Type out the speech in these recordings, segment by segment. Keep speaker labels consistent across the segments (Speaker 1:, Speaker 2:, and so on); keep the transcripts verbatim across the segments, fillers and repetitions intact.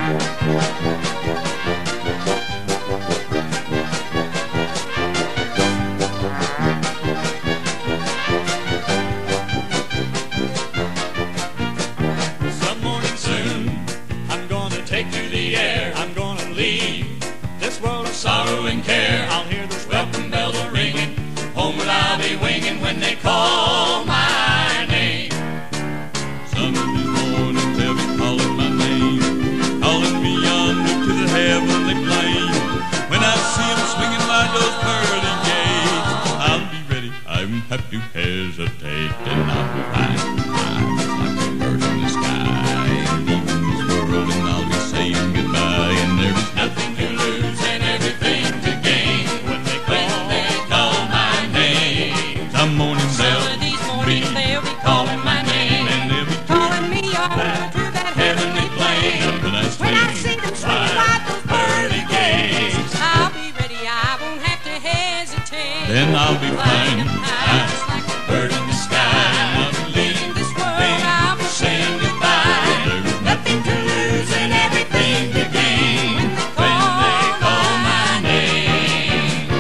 Speaker 1: Some morning soon, I'm gonna take to the air. I'm gonna leave this world of sorrow and care. I'll hear those welcome bells a ringing. Homeward I'll be winging when they call my name.
Speaker 2: Sunday morning they'll be calling my name, calling me yonder to the heavenly plain. When I see them swinging by those pearly gates, I'll be ready, I won't have to hesitate. And I'll be flying high like a bird in the sky, leaving this world and I'll be saying goodbye. And there is
Speaker 1: Nothing to lose and everything to gain when they call,
Speaker 2: nothing
Speaker 1: they call my name.
Speaker 2: some morning
Speaker 3: Some
Speaker 2: they'll
Speaker 3: of these
Speaker 2: be
Speaker 3: mornings they'll be calling my name,
Speaker 2: and they'll be
Speaker 3: calling me on to that heavenly plane.
Speaker 2: when I
Speaker 3: When I
Speaker 2: swing
Speaker 3: see them swinging by those pearly gates, I'll be ready, I won't have to hesitate.
Speaker 2: then I'll be
Speaker 3: Flying
Speaker 2: flying
Speaker 3: high
Speaker 2: high.
Speaker 3: just like a
Speaker 1: Bird in the sky,
Speaker 2: I'll be
Speaker 3: leaving this world, I'll be saying
Speaker 1: goodbye.
Speaker 2: There's
Speaker 1: Nothing to lose and everything to gain
Speaker 3: when they
Speaker 1: when they
Speaker 3: call
Speaker 1: call my
Speaker 3: my
Speaker 1: name.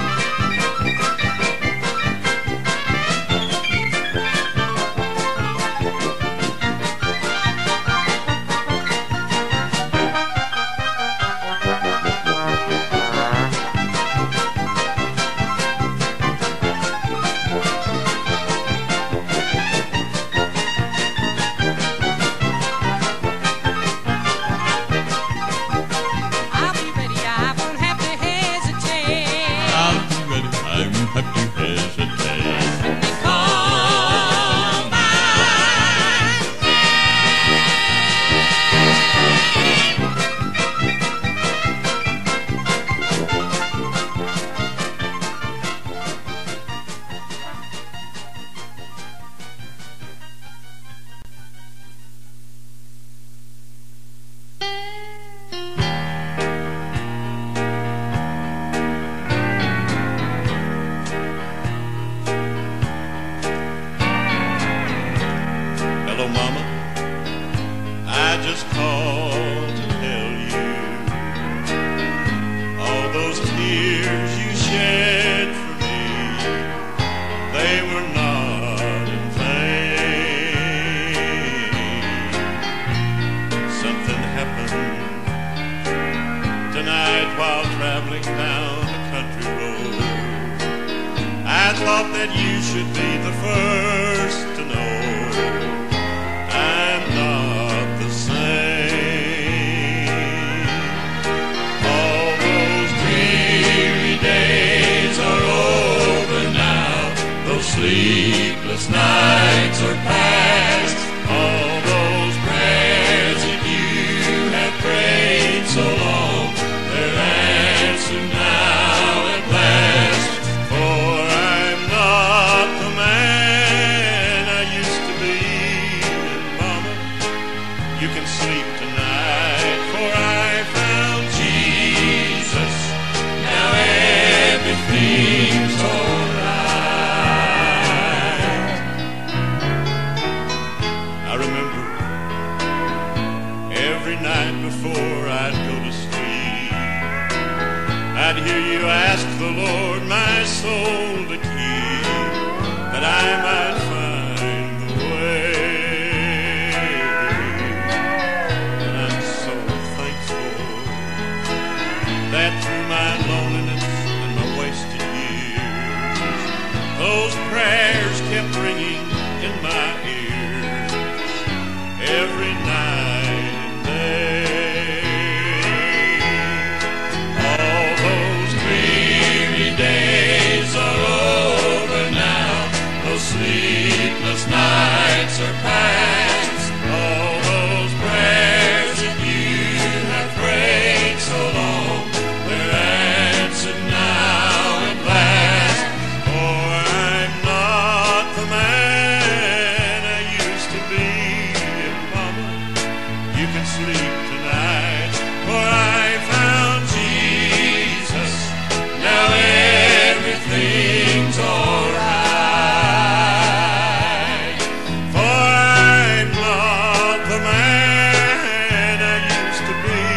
Speaker 3: I'll be ready, I won't have to hesitate.
Speaker 2: I'll be ready, I won't have to hesitate.
Speaker 3: When they call my
Speaker 4: Hello, Mama. I just called to tell you all those tears you shed for me, they were not in vain. Something happened tonight while traveling down the country road. I thought that you should be the first to know I'm not the same. All those dreary days are over now. Those sleepless nights are past. All those prayers that you have prayed so long, they're answered now at last. For I'm not the man I used to be. And Mama, you can sleep tonight, for I found Jesus. Now everything's alright. I remember every night before I'd go to sleep, I'd hear you ask the Lord my soul to keep, that I might find the way. And I'm so thankful that through my loneliness and my wasted years, those prayers kept ringing in my ears every night and day. All those dreary days are over now. Those sleepless nights are past. All those prayers that you have prayed so long, they're answered now at last. For I'm not the man I used to be. And Mama, you can sleep tonight, for I found Jesus. Now everything's alright. For I'm not the man I used to be.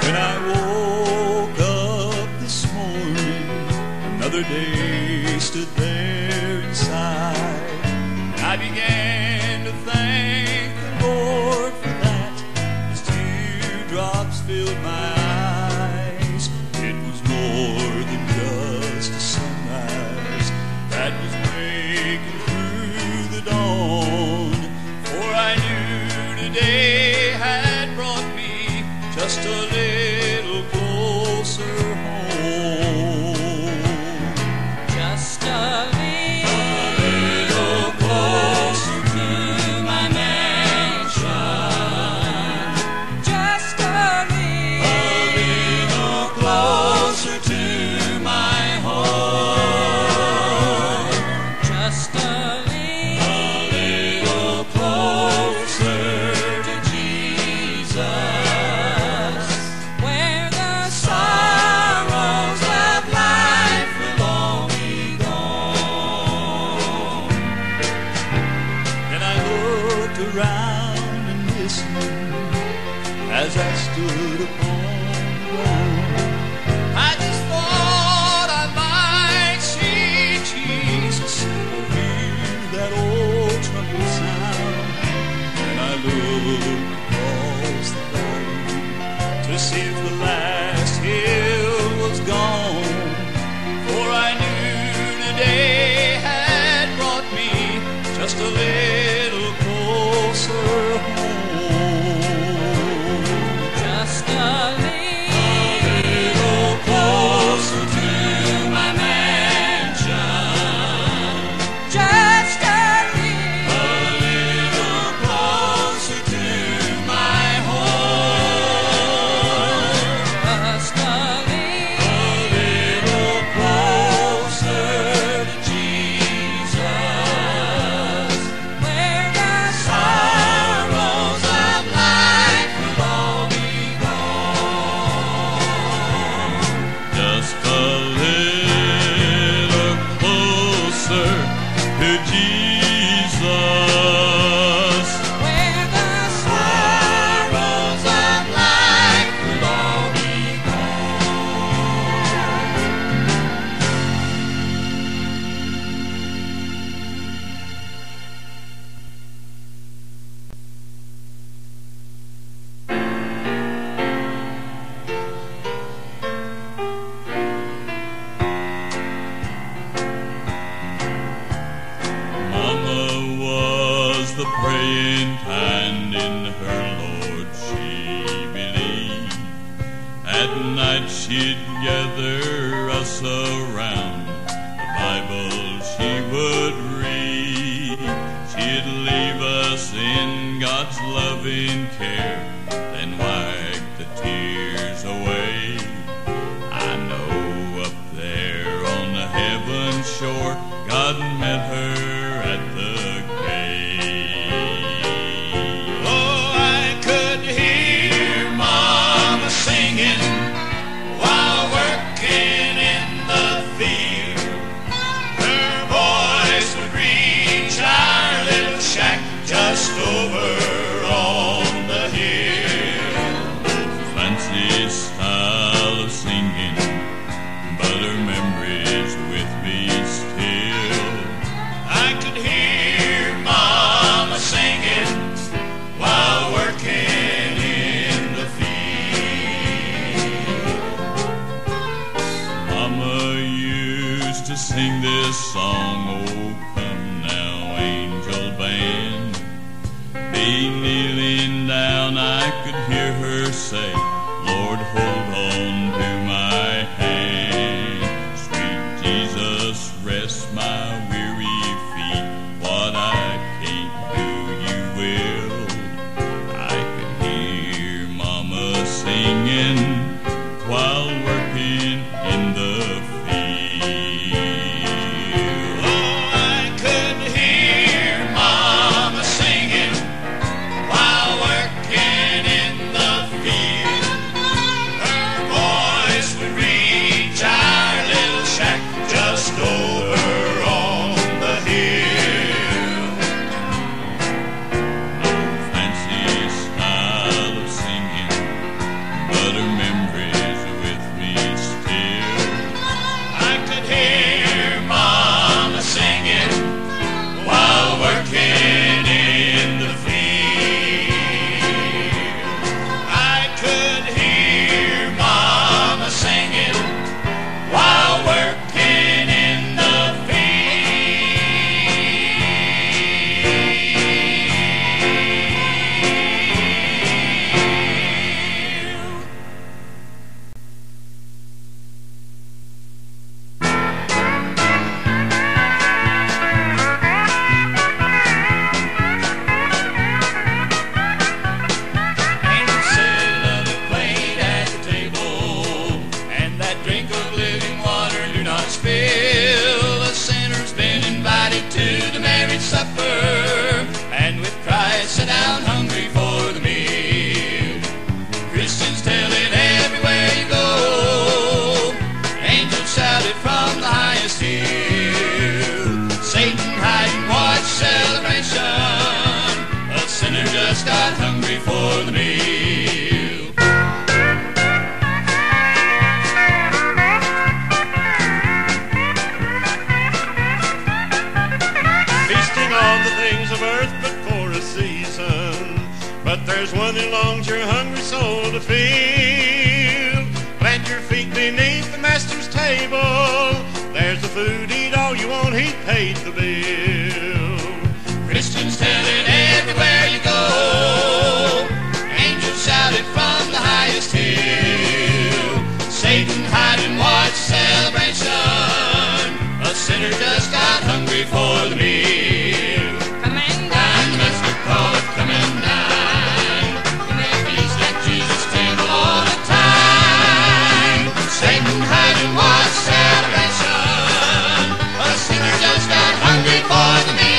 Speaker 2: When I woke up this morning, another day stood there inside. I began to thank the Lord for that. His teardrops filled my eyes. It was more than just a sunrise that was breaking through the dawn. For I knew today had brought me just a little closer home.
Speaker 3: Just a
Speaker 2: little closer to my mansion.
Speaker 3: Just a
Speaker 2: little closer to my home.
Speaker 3: Just a
Speaker 2: little closer to Jesus,
Speaker 3: where the
Speaker 2: sorrows of life will all be gone. Then I looked around and listened as I stood upon the ground. I just thought I might see Jesus or hear that old trumpet sound. And I looked across the valley to see if the last hill was gone. For I knew today had brought me just a little closer home.
Speaker 3: just a
Speaker 2: Little closer to my mansion.
Speaker 3: just a
Speaker 2: A little closer to my home.
Speaker 3: just a
Speaker 2: Little closer to Jesus,
Speaker 3: where the
Speaker 2: sorrows of life will all be gone. Just a little closer to Jesus,
Speaker 3: where the
Speaker 2: sorrows of life will all be Mama was the praying kind, in her Lord she believed. At night she'd gather us around, the Bible she would read. She'd leave us in God's loving care, then wipe the tears away. I know up there on the heaven shore, God met her at the gate. Oh, I could hear Mama singing while working in the field. Her voice would reach our little shack just over on the hill. Fancy style of singing, but her memory's with me still. I could hear Mama singing while working in the field. Mama used to sing this song, oh come now angel band. Be kneeling down, I could hear her say, Lord, hold on to my hand. Sweet Jesus, rest my weary feet. What I can't do, you will. I could hear Mama singing while working in the field. Oh, I could hear Mama singing while working in the field.
Speaker 4: the field. Plant your feet beneath the master's table. There's the food, eat all you want, he paid the bill.
Speaker 1: Christians tell it everywhere you go. Angels shout it from the highest hill. Satan hide and watch celebration. A sinner just got hungry for the meal.
Speaker 3: Come and dine,
Speaker 1: Master calleth, come and dine. You may feast at Jesus' table all the time. Satan hide and watch celebration. A sinner just got hungry for the meal.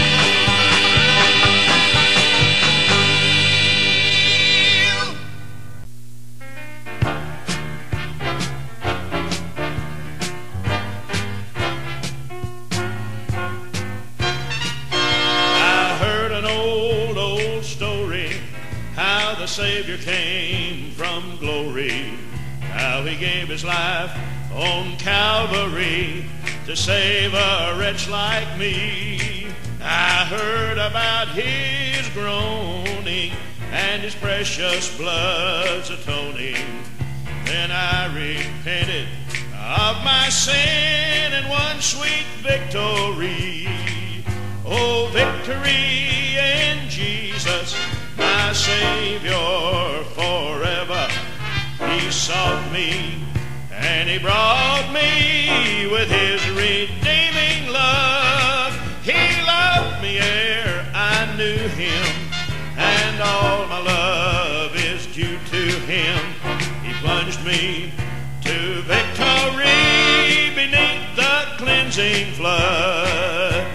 Speaker 4: The Savior came from glory, how he gave his life on Calvary to save a wretch like me. I heard about his groaning and his precious blood's atoning. Then I repented of my sin and won sweet victory. Oh, victory in Jesus, my Savior forever. He sought me and he brought me with his redeeming love. He loved me ere I knew him, and all my love is due to him. He plunged me to victory beneath the cleansing flood.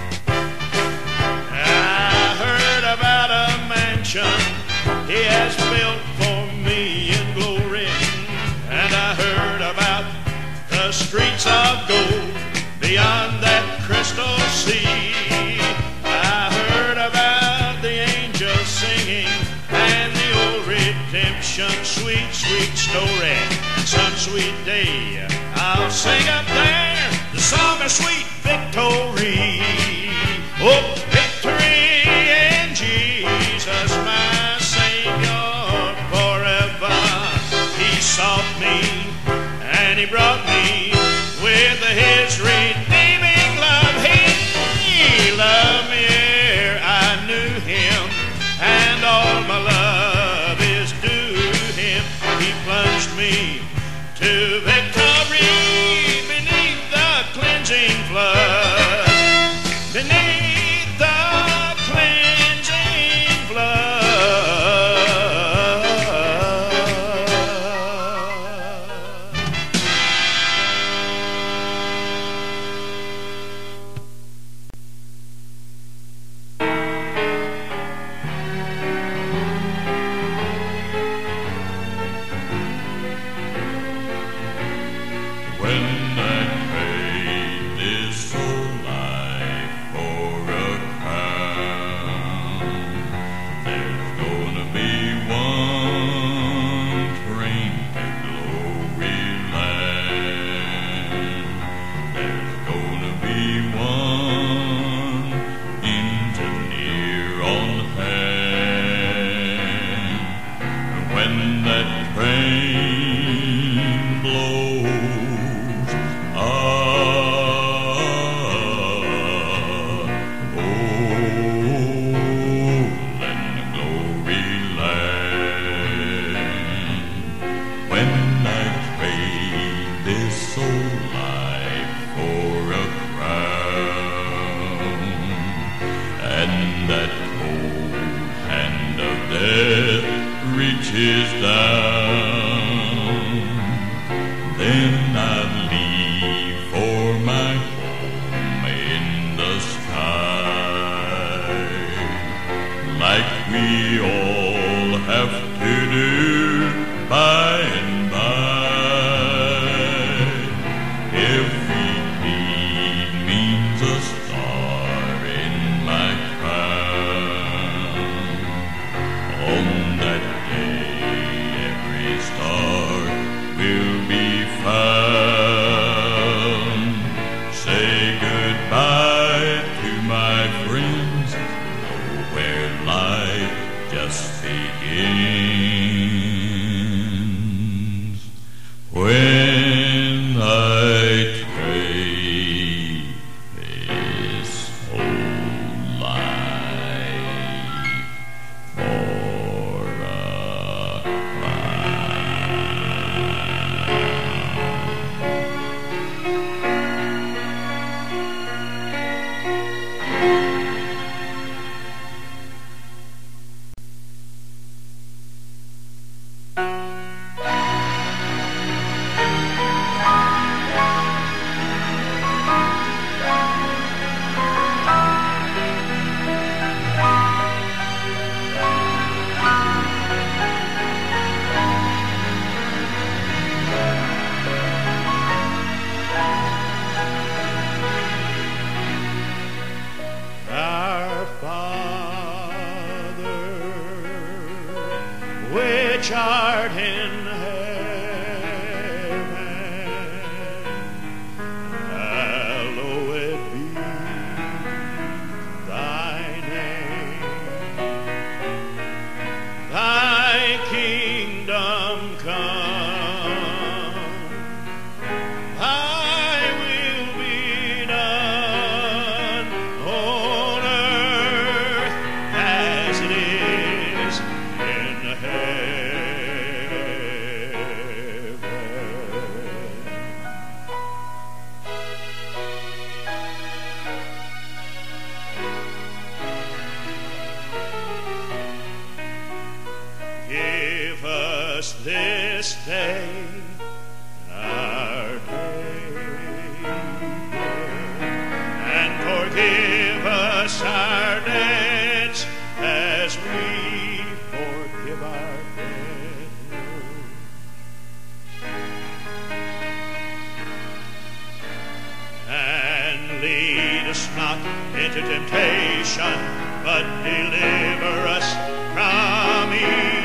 Speaker 4: I heard about a mansion he has built for me in glory, and I heard about the streets of gold beyond that crystal sea. I heard about the angels singing and the old redemption sweet, sweet story. And some sweet day I'll sing up there the song of sweet victory. Oh, victory in Jesus, my Savior forever. He sought me and he brought me with his redeeming love. He loved me ere I knew him, and all my love is due him. He plunged me to victory beneath the cleansing flood. Beneath the cleansing flood.
Speaker 2: When I trade this old life for a crown, there's gonna be one train to glory land. There's gonna be one engineer on hand. And when that train blows, ah, oh, then the glory land. When I trade this old life for a crown, and that cold hand of death reaches down, then I leave for my home in the sky, like we all have to do by and by. Every deed means a star in my crown. On that day, every
Speaker 4: which art in heaven, hallowed be thy name. Thy kingdom come, thy will be done on earth as it is in heaven. Give us this day our daily bread, and forgive us our debts as we forgive our debtors. And lead us not into temptation, but deliver us from evil.